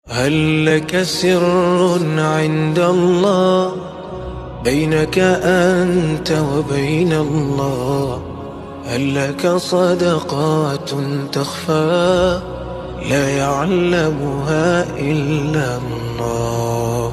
هل لك سر عند الله بينك أنت وبين الله؟ هل لك صدقات تخفى لا يعلمها إلا الله؟